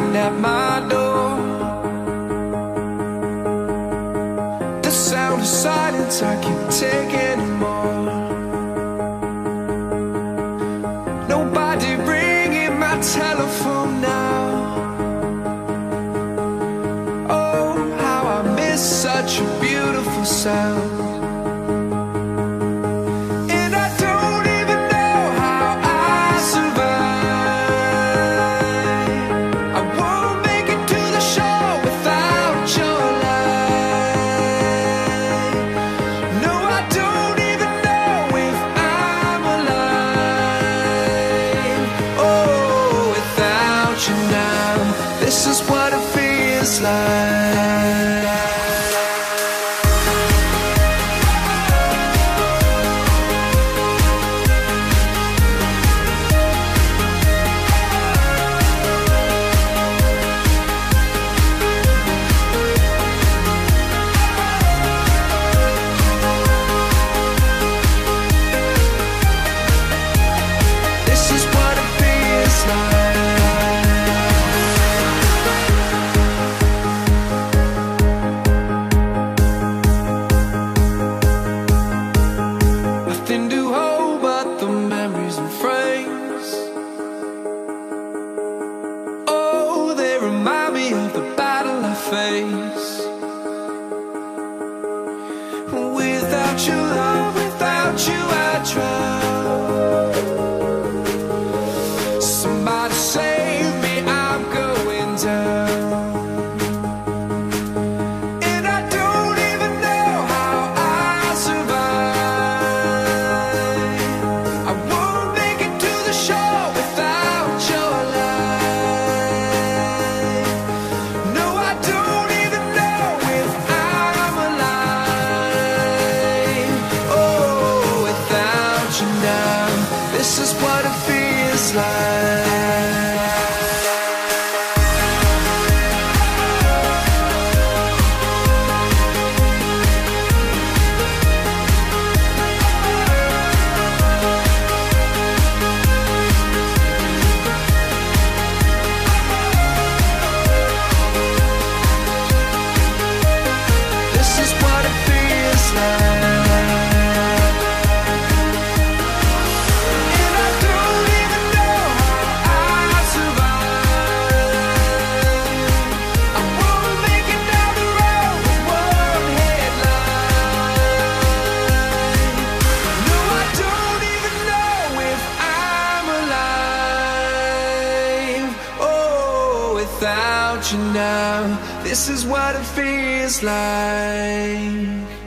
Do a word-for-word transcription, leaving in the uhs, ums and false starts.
knocking at my door. The sound of silence, I can't take anymore. Nobody ringing my telephone now. Oh, how I miss such a beautiful sound. This is what it feels like. This is what it feels like. Remind me of the battle I face. Without your love, without you I drown. Somebody save me, I'm going down. And I don't even know how I survive. I won't make it to the shore without your love. This is what it feels like. This is what it feels like. Without you now, this is what it feels like.